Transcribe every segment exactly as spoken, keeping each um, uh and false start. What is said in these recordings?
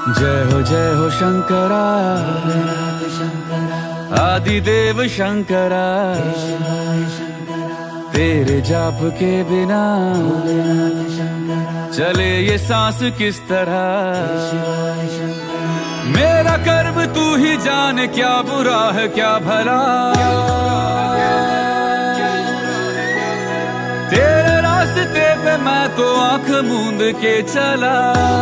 जय हो जय हो शंकरा, आदिदेव शंकरा, तेरे जाप के बिना चले ये सांस किस तरह। मेरा कर्म तू ही जाने, क्या बुरा है क्या भला, तेरे रास्ते पे मैं तो आंख मूंद के चला।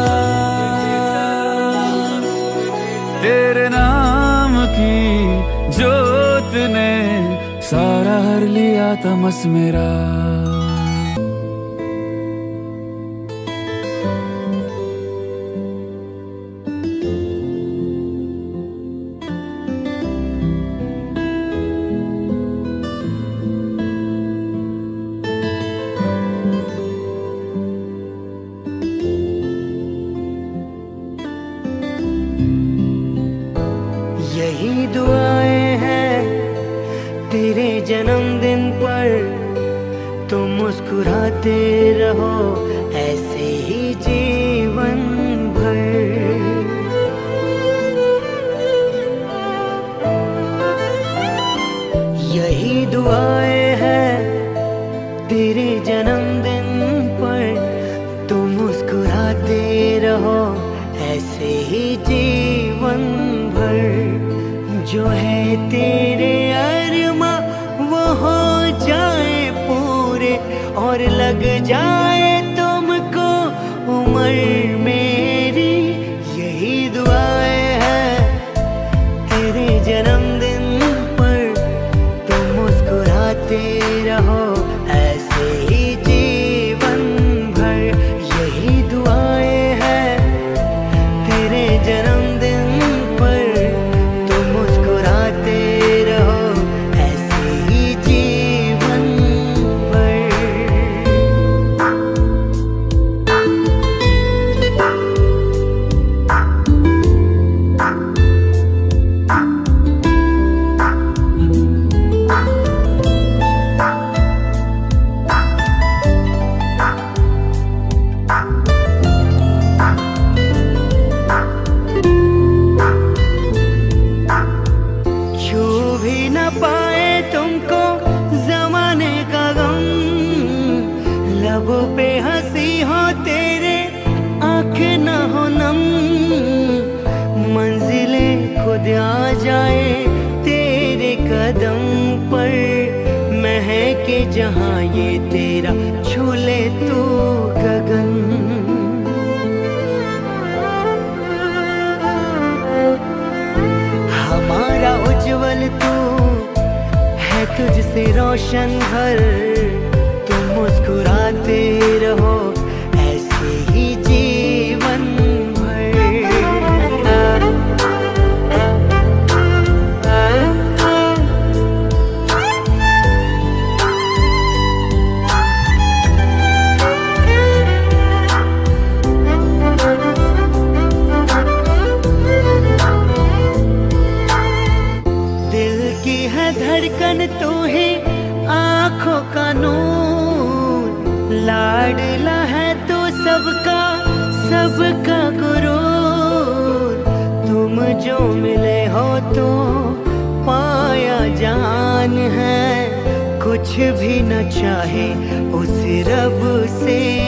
तेरे नाम की जोत ने सारा हर लिया तमस मेरा। यही दुआएं हैं तेरे जन्मदिन पर, तुम मुस्कुराते रहो ऐसे ही जीवन भर। यही दुआएं हैं तेरे जन्मदिन पर, तुम मुस्कुराते रहो ऐसे ही जीवन भर। जो है तेरे अरमा वो हो जाए पूरे, और लग जाए तुमको उम्र मेरी। यही दुआएं हैं तेरे जन्मदिन पर, तुम मुस्कुराते रहो ऐसे ही जीवन भर। यही दुआएं हैं तेरे जन्मदिन पर, लबों पे हंसी हो तेरे, आँख न हो नम। मंजिलें खुद आ जाए तेरे कदम पर, महके जहाँ ये तेरा छूले तू गगन। हमारा उज्जवल तू है, तुझसे रोशन घर। तुम मुस्कुराते रहो ऐसे ही जीवन भर। दिल की है धड़कन तू ही, आँखों का नूर। लाडला है तो सबका सबका गुरूर। तुम जो मिले हो तो पाया जान है, कुछ भी न चाहे उस रब से